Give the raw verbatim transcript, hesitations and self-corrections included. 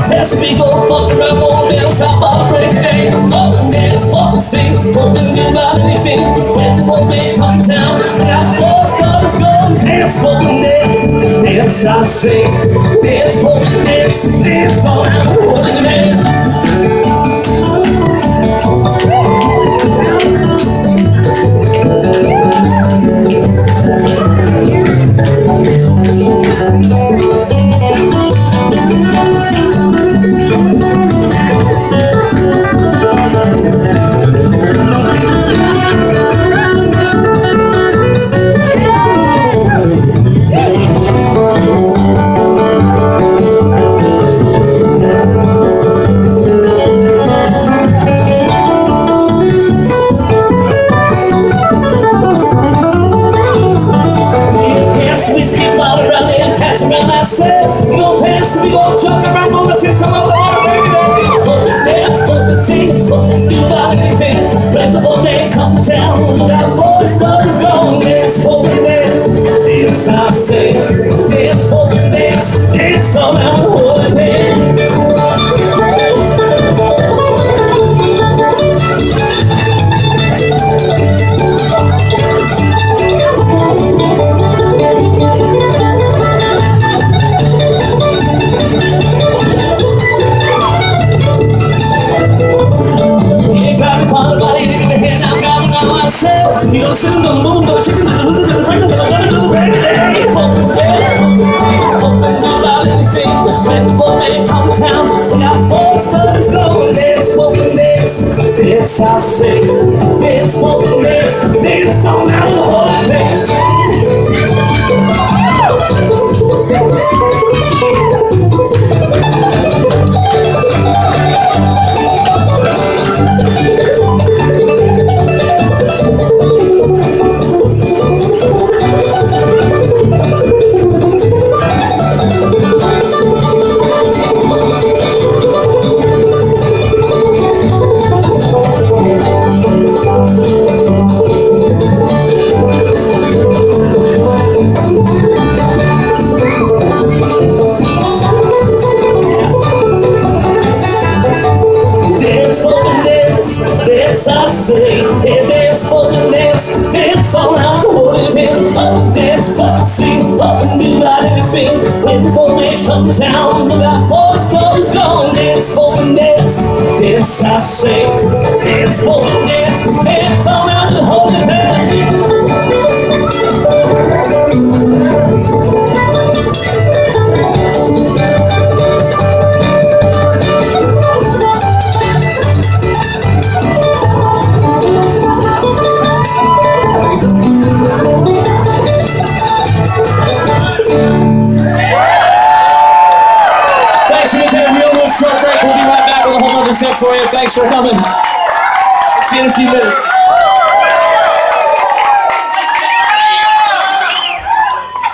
Let's be go fucking around, go dance, how about a break day? Up and dance, fuck and sing, hoping you got anything. When the boatman come down, got boys, stars, go dance, fuck and dance. Dance, I say, dance, fuck and dance, dance all out, holding your hand. Around I said, we gon' pass, we gon' jump around on the fifth time of the water, baby, baby. Fucking dance, fucking sing, fucking do about anything. Let the boatman come down, that voice is gone. Dance, fucking dance, dance, I say. Dance, fucking dance, dance all around the whole thing. You don't sit in the moon, don't chicken, don't look at the break, but I wanna do baby, hey, fuck and dance, fuck and do about anything. Let the boatman come down, got boys, stars, go dance, fuck and dance, dance, I say, dance, fuck and dance, dance on out the whole thing. I say, hey, dance, fucking dance, dance all around the whole thing. Up, dance, fucking sing, up and do about anything. When the boatman comes down, look out, boys, girls, gone. Dance, fucking dance, dance, I say, dance, fucking dance, dance all around the whole thing. We'll be right back with a whole other set for you. Thanks for coming. See you in a few minutes.